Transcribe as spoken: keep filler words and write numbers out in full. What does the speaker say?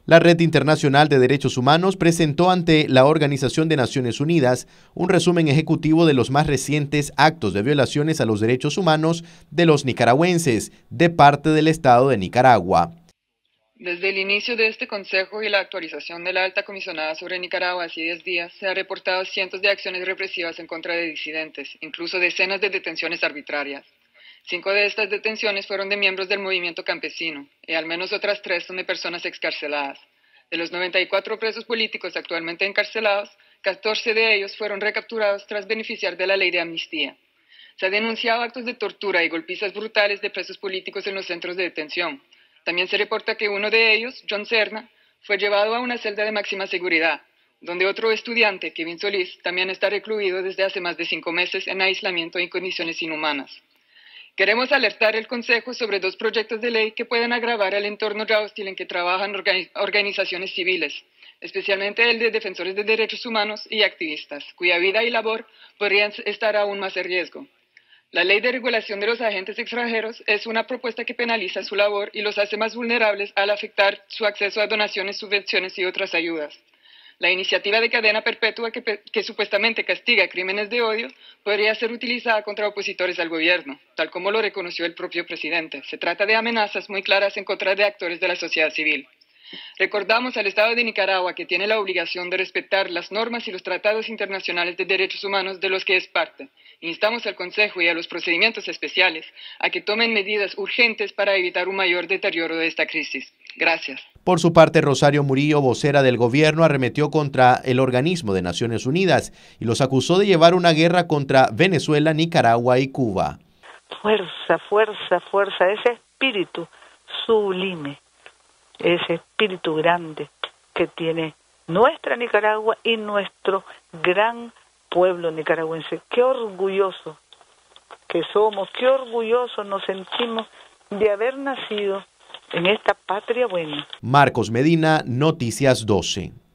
La Red Internacional de Derechos Humanos presentó ante la Organización de Naciones Unidas un resumen ejecutivo de los más recientes actos de violaciones a los derechos humanos de los nicaragüenses de parte del Estado de Nicaragua. Desde el inicio de este Consejo y la actualización de la Alta Comisionada sobre Nicaragua hace diez días, se han reportado cientos de acciones represivas en contra de disidentes, incluso decenas de detenciones arbitrarias. Cinco de estas detenciones fueron de miembros del movimiento campesino, y al menos otras tres son de personas excarceladas. De los noventa y cuatro presos políticos actualmente encarcelados, catorce de ellos fueron recapturados tras beneficiar de la ley de amnistía. Se han denunciado actos de tortura y golpizas brutales de presos políticos en los centros de detención. También se reporta que uno de ellos, John Serna, fue llevado a una celda de máxima seguridad, donde otro estudiante, Kevin Solís, también está recluido desde hace más de cinco meses en aislamiento y en condiciones inhumanas. Queremos alertar al Consejo sobre dos proyectos de ley que pueden agravar el entorno ya hostil en que trabajan organizaciones civiles, especialmente el de defensores de derechos humanos y activistas, cuya vida y labor podrían estar aún más en riesgo. La Ley de Regulación de los Agentes Extranjeros es una propuesta que penaliza su labor y los hace más vulnerables al afectar su acceso a donaciones, subvenciones y otras ayudas. La iniciativa de cadena perpetua que, que supuestamente castiga crímenes de odio podría ser utilizada contra opositores al gobierno, tal como lo reconoció el propio presidente. Se trata de amenazas muy claras en contra de actores de la sociedad civil. Recordamos al Estado de Nicaragua que tiene la obligación de respetar las normas y los tratados internacionales de derechos humanos de los que es parte. Instamos al Consejo y a los procedimientos especiales a que tomen medidas urgentes para evitar un mayor deterioro de esta crisis. Gracias. Por su parte, Rosario Murillo, vocera del gobierno, arremetió contra el organismo de Naciones Unidas y los acusó de llevar una guerra contra Venezuela, Nicaragua y Cuba. Fuerza, fuerza, fuerza, ese espíritu sublime, ese espíritu grande que tiene nuestra Nicaragua y nuestro gran pueblo nicaragüense. Qué orgulloso que somos, qué orgullosos nos sentimos de haber nacido en esta patria buena. Marcos Medina, Noticias doce.